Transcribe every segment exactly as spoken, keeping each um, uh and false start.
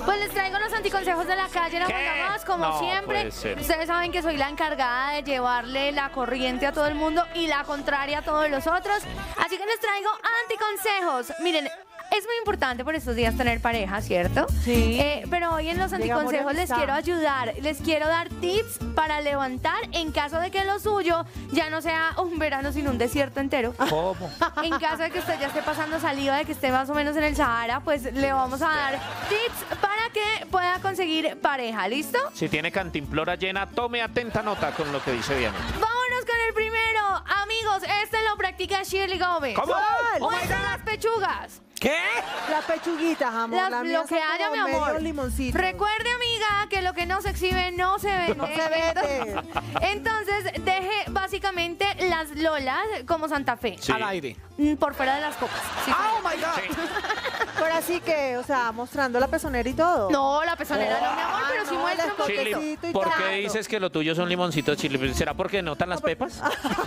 Pues les traigo los anticonsejos de la calle, la manda más, como No, siempre. puede ser. Ustedes saben que soy la encargada de llevarle la corriente a todo el mundo y la contraria a todos los otros. Así que les traigo anticonsejos. Miren, es muy importante por estos días tener pareja, ¿cierto? Sí. Eh, pero hoy en los anticonsejos les quiero ayudar, les quiero dar tips para levantar en caso de que lo suyo ya no sea un verano sin un desierto entero. ¿Cómo? En caso de que usted ya esté pasando saliva, de que esté más o menos en el Sahara, pues le vamos a dar tips para que pueda conseguir pareja, ¿listo? Si tiene cantimplora llena, tome atenta nota con lo que dice Diana. Vámonos con el primero. Amigos, este lo practica Shirley Gómez. ¿Cómo? Oh my Muestra las pechugas. ¿Qué? La pechuguita, amor. Las- la mía lo que son haya, mi como medio amor. limoncito. Recuerde, amiga, que lo que no se exhibe no se vende. No se vende. Entonces, deje básicamente las lolas como Santa Fe. Sí. Al aire. Mm, Por fuera de las copas. Sí, ¡Oh, my God! Sí. Pero así que, o sea, mostrando la pezonera y todo. No, la pezonera no, mi amor, Ah, pero sí no, muestra el un poquito. escote. Chile, y ¿por tanto. qué dices que lo tuyo son limoncitos chile? ¿Será porque notan las pepas?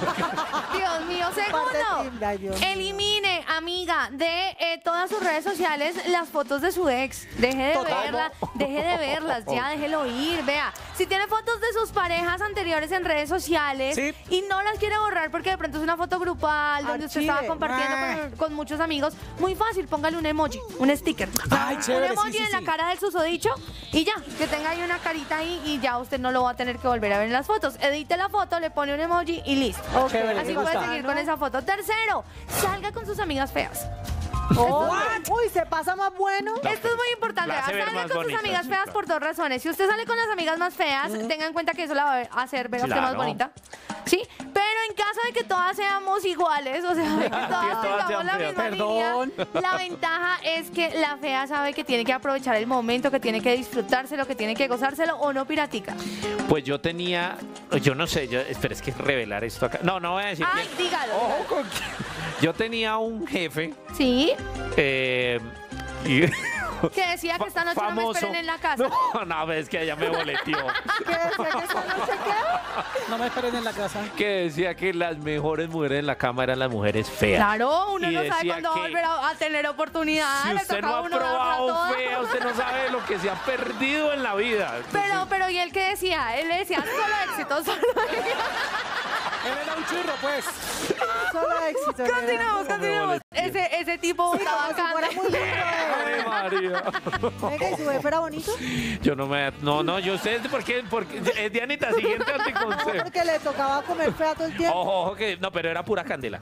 Dios mío, Parte segundo. timba, Dios mío. Elimine, amiga, de eh, todas sus redes sociales las fotos de su ex. Deje de Total. verlas, deje de verlas, ya déjelo ir. Vea, si tiene fotos de sus parejas anteriores en redes sociales Sí. y no las quiere borrar porque de pronto es una foto grupal donde usted Archive. estaba compartiendo Ah. con, con muchos amigos, muy fácil, póngale un emoji, un sticker. Ay, chévere, un emoji sí, sí, en la sí. cara del susodicho y ya, que tenga ahí una carita ahí y ya usted no lo va a tener que volver a ver en las fotos. Edite la foto, le pone un emoji y listo. Ok, Chévere, Así me puede gusta. seguir con esa foto. Tercero, salga con sus amigas feas. Oh, uy, se pasa más bueno. Esto es muy importante. La hace ver Salga más con sus bonita, amigas sí, feas claro. por dos razones. Si usted sale con las amigas más feas, tenga en cuenta que eso la va a hacer ver a usted más Claro. bonita. ¿Sí? Pero en caso de que todas seamos iguales, o sea, de que todas todas tengamos sean la feas. misma Perdón. línea, la ventaja es que la fea sabe que tiene que aprovechar el momento, que tiene que disfrutárselo, que tiene que gozárselo o no piratica. Pues yo tenía, yo no sé, yo, espera, es que revelar esto acá. No, no voy a decir Ay, quién. dígalo. Ojo con quién. Yo tenía un jefe ¿Sí? eh, y- Que decía que esta noche no me esperen en la casa. No, no, es que ella me boleteó. ¿Qué decía que esta noche qué? No me esperen en la casa. Que decía que las mejores mujeres en la cama eran las mujeres feas. Claro, uno Y no sabe decía cuándo va a que volver a, a tener oportunidad. Si le usted toca no a ha uno darla probado toda. fea, usted no sabe lo que se ha perdido en la vida. Pero, pero, ¿y él qué decía? Él le decía solo éxito, solo éxito. Él era un churro, pues. Solo éxito. nena. Continuamos, continuamos. Ese, ese tipo Sí, estaba como si fuera muy lindo. Ay, María. Venga, ¿y su jefe era bonito? Yo no me... No, no, yo sé por qué... Porque, eh, Dianita, siguiente No, anticonsejo. porque le tocaba comer fea todo el tiempo. Ojo, ojo, que... No, pero era pura candela.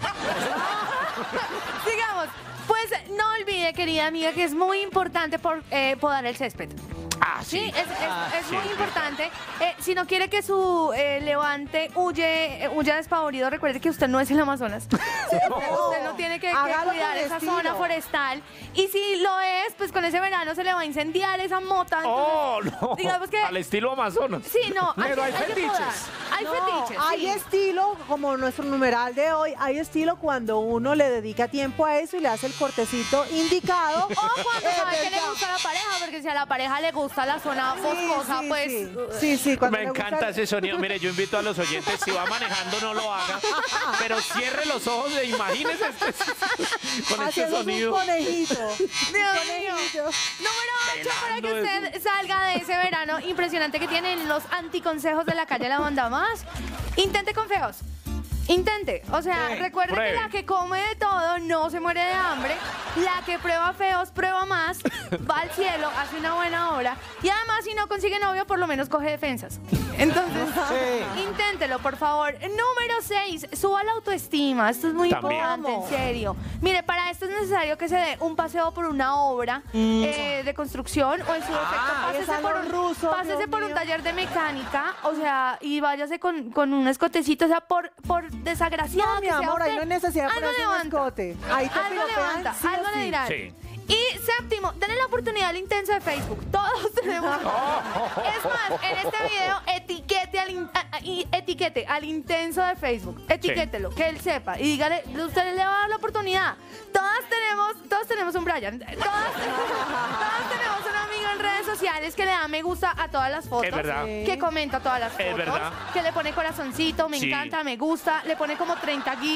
Sigamos. Pues no olvide, querida amiga, que es muy importante por, eh, podar el césped. Ah, Sí, sí. es, es- Ah, es sí, muy sí. importante. Eh, si no quiere que su eh, levante huye, eh, huya despavorido, recuerde que usted no es el Amazonas. Usted, usted no tiene que, que Hágalo cuidar con esa estilo. zona forestal. Y si lo es, pues con ese verano se le va a incendiar esa mota. entonces, Oh, no. digamos que- Al estilo Amazonas. Sí, no, hay, Pero hay que fetiches. podar. Hay No, fetiches. hay sí. estilo, como nuestro numeral de hoy, hay estilo cuando uno le dedica tiempo a eso y le hace el cortecito indicado. O cuando Eh, sabe que le ¿verdad? gusta a la pareja, porque si a la pareja le gusta la zona Sí, boscosa, sí, pues... sí. Sí, sí, cuando Me le gusta encanta el- ese sonido. Mire, yo invito a los oyentes, si va manejando no lo haga, pero cierre los ojos e imagínese este, con este haciendo sonido. un conejito. Dios mío. Conejito. Número ocho para que Pelando usted salga de ese verano impresionante que tienen los anticonsejos de la calle La Banda Más. Intente con feos. Intente. O sea, Sí, recuerde pruebe. que la que come de todo no se muere de hambre. La que prueba feos prueba más. Va al cielo, hace una buena obra. Y además, si no consigue novio, por lo menos coge defensas. Entonces, Sí. inténtelo, por favor. Número seis, suba la autoestima. Esto es muy También. importante, en serio. Mire, para esto es necesario que se dé un paseo por una obra eh, de construcción o en su defecto, es pásese algo por, un, ruso, pásese Dios por un mío. taller de mecánica, o sea, y váyase con, con un escotecito, o sea, por, por desgraciado No, mi que sea amor, ahí usted, no hay necesidad de algo ponerse un levanta. escote. Ahí te Algo piropean, levanta, sí o algo le sí. dirán. Sí. Y séptimo, denle la oportunidad al intenso de Facebook. Todos tenemos. Es más, en este video etiquete al, in- a- a- y etiquete al intenso de Facebook. Etiquételo, que él sepa. Y dígale, usted le va a dar la oportunidad. Todas tenemos, todos tenemos un Brian. Todas, todas tenemos un amigo en redes sociales que le da me gusta a todas las fotos. Es verdad. Sí. Que comenta todas las fotos. Es verdad. Que le pone corazoncito, me Sí. encanta, me gusta. Le pone como treinta gifs.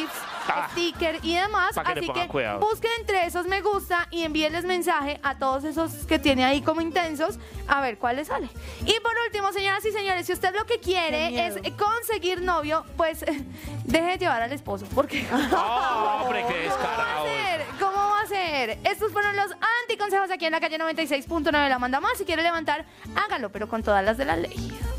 Ah. sticker y demás. Pa' que le Así pongan que cuidado. busquen entre esos me gusta y envíenles mensaje a todos esos que tiene ahí como intensos a ver cuál les sale. Y por último, señoras y señores, si usted lo que Qué quiere miedo. es conseguir novio, pues deje de llevar al esposo, porque Oh, hombre, qué ¿cómo va a descarado. ser? ¿Cómo va a ser? Estos fueron los anticonsejos aquí en la calle noventa y seis punto nueve La Manda Más. Si quiere levantar, hágalo, pero con todas las de la ley.